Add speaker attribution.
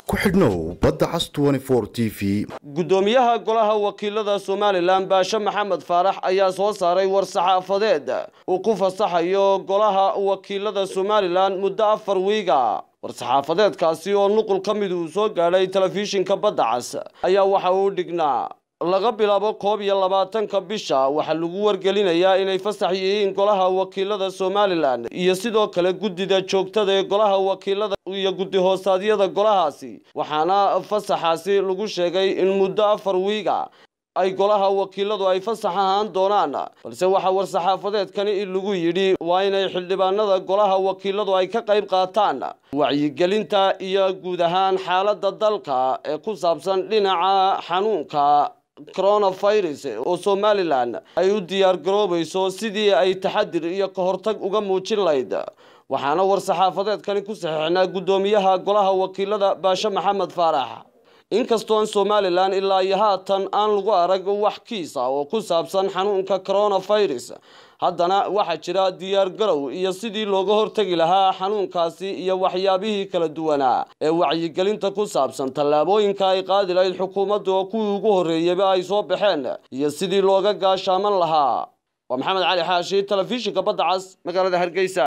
Speaker 1: ku xidhnow badda cas 24 TV.
Speaker 2: gudoomiyaha golaha wakiilada Somaliland Baasha Maxamed Faarax ayaa soo saaray war saxaafadeed uu ku fasaxayo golaha wakiilada Somaliland muddo 4 wiiga. war saxaafadeedkaasi oo nuqul ka mid uu soo gaaray telefishinka badda cas ayaa waxa uu dhignaa laga bilaabo 21 bisha waxa lagu wargelinayaa inay fasax yihiin golaha wakiilada Somaliland iyo sidoo kale gudida joogtada ee golaha wakiilada iyo gudi hoosaadyada golahaasi waxaana fasaxaasi lagu sheegay in muddo 4 wiiga ay golaha wakiiladu ay fasax ahaan doonaan balse waxa war saxaafadeedkani lagu yiri waa inay xildhibaanada golaha wakiiladu ay ka qayb qaataan wacyigelinta iyo guud ahaan xaaladda dalka ee ku saabsan dhinaca xanuunka coronavirus oo Somaliland ay u diyaar garoobayso sidii ay taxadir iyo ka hortag uga muujin lahayd waxaana war saxaafadeedkani ku saxiixnaa gudoomiyaha golaha wakiilada Baasha Maxamed Faarax inkastoo Somaliland ilaa iyo haatan aan lagu arag wax kiisa oo ku saabsan xanuunka coronavirus haddana waxa jira diyaar garow iyo sidii looga hortagi lahaa xanuunkaasi iyo waxyaabihii kala duwanaa ee wacyigelinta ku saabsan tallaabooyinka ay qaadi lahayd xukuumaddu oo kuwii ugu horeeyay ay soo baxeen iyo sidii looga gaashaaman lahaa waa Maxamed Cali Xaashi telefishinka badda cas magaalada Hargeysa.